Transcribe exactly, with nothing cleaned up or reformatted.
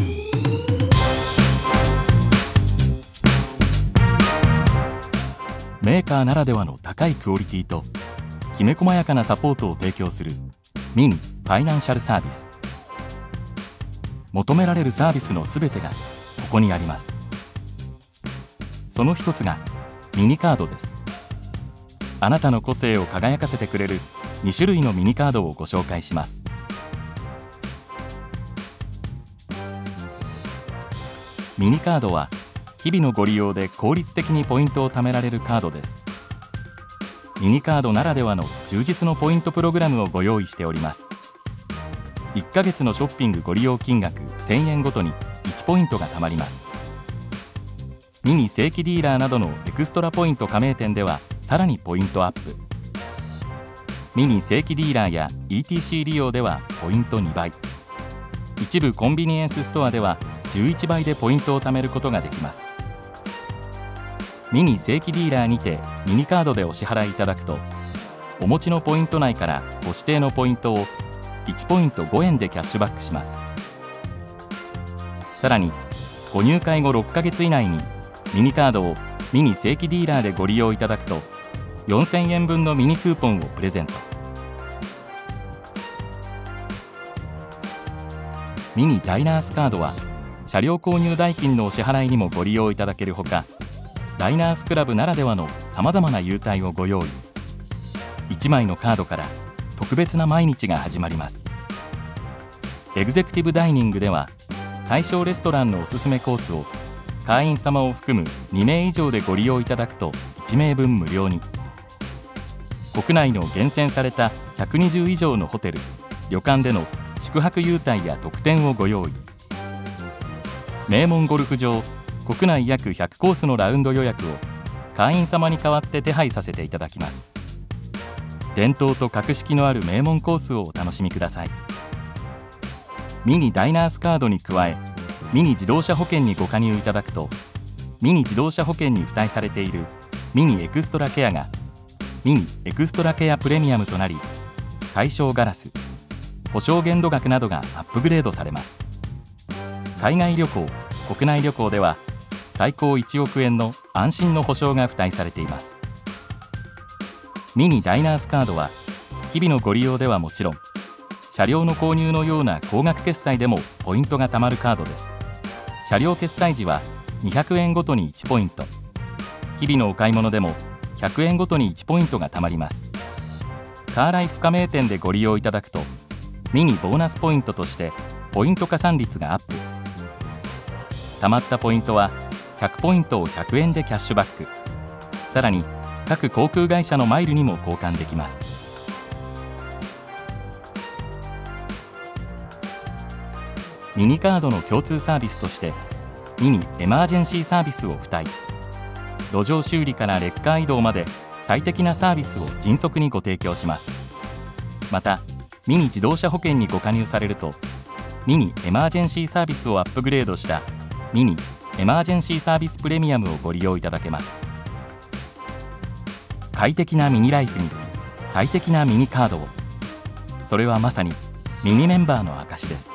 メーカーならではの高いクオリティときめ細やかなサポートを提供するミニファイナンシャルサービス。求められるサービスのすべてがここにあります。その一つがミニカードです。あなたの個性を輝かせてくれるに種類のミニカードをご紹介します。ミニカードは日々のご利用で効率的にポイントを貯められるカードです。ミニカードならではの充実のポイントプログラムをご用意しております。いっかげつのショッピングご利用金額せんえんごとにいちポイントが貯まります。ミニ正規ディーラーなどのエクストラポイント加盟店ではさらにポイントアップ。ミニ正規ディーラーや イーティーシー 利用ではポイントにばい、一部コンビニエンスストアではじゅういちばいでポイントを貯めることができます。ミニ正規ディーラーにてミニカードでお支払いいただくと、お持ちのポイント内からご指定のポイントをいちポイントごえんでキャッシュバックします。さらにご入会後ろっかげつ以内にミニカードをミニ正規ディーラーでご利用いただくとよんせんえんぶんのミニクーポンをプレゼント。ミニダイナースカードは車両購入代金のお支払いにもご利用いただけるほか、ダイナースクラブならではのさまざまな優待をご用意。いちまいのカードから特別な毎日が始まります。エグゼクティブダイニングでは対象レストランのおすすめコースを会員様を含むにめい以上でご利用いただくといちめいぶん無料に。国内の厳選されたひゃくにじゅう以上のホテル・旅館での宿泊優待や特典をご用意。名門ゴルフ場国内約ひゃくコースのラウンド予約を会員様に代わって手配させていただきます。伝統と格式のある名門コースをお楽しみください。ミニダイナースカードに加え、ミニ自動車保険にご加入いただくと、ミニ自動車保険に付帯されているミニエクストラケアがミニエクストラケアプレミアムとなり、対象ガラス、保証限度額などがアップグレードされます。海外旅行、国内旅行では最高いちおくえんの安心の保証が付帯されています。ミニダイナースカードは日々のご利用ではもちろん、車両の購入のような高額決済でもポイントが貯まるカードです。車両決済時はにひゃくえんごとにいちポイント、日々のお買い物でもひゃくえんごとにいちポイントが貯まります。カーライフ加盟店でご利用いただくと、ミニボーナスポイントとしてポイント加算率がアップ。貯まったポイントはひゃくポイントをひゃくえんでキャッシュバック。さらに各航空会社のマイルにも交換できます。ミニカードの共通サービスとしてミニエマージェンシーサービスを付帯。路上修理からレッカー移動まで最適なサービスを迅速にご提供します。またミニ自動車保険にご加入されると、ミニエマージェンシーサービスをアップグレードしたミニエマージェンシーサービスプレミアムをご利用いただけます。快適なミニライフに最適なミニカードを、それはまさにミニメンバーの証です。